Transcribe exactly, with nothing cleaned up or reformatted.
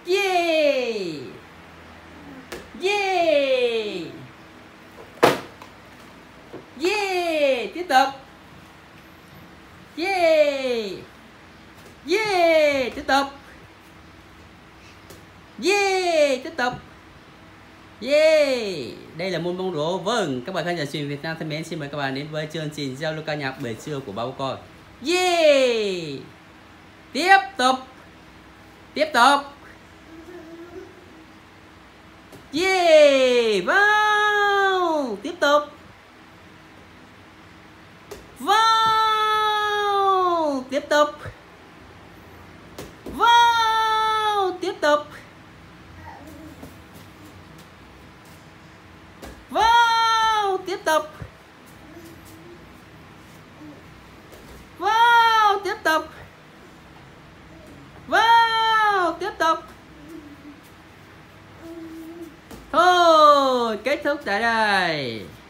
Yeah. Yeah. Yeah. Tiếp tục. Yeah. Yeah. Tiếp tục. Yeah. Tiếp tục. Yeah. Đây là môn bóng rổ. Vâng, các bạn khán giả truyền Việt Nam thân mến, xin mời các bạn đến với chương trình giao lưu ca nhạc buổi trưa của Ba Bố Con. Yeah. Tiếp tục. Tiếp tục. Yeah. Wow. Tiếp tục. Wow. Tiếp tục. Wow. Tiếp tục. Wow. Tiếp tục. Wow. Tiếp tục. Wow. Tiếp tục. Thôi, kết thúc tại đây.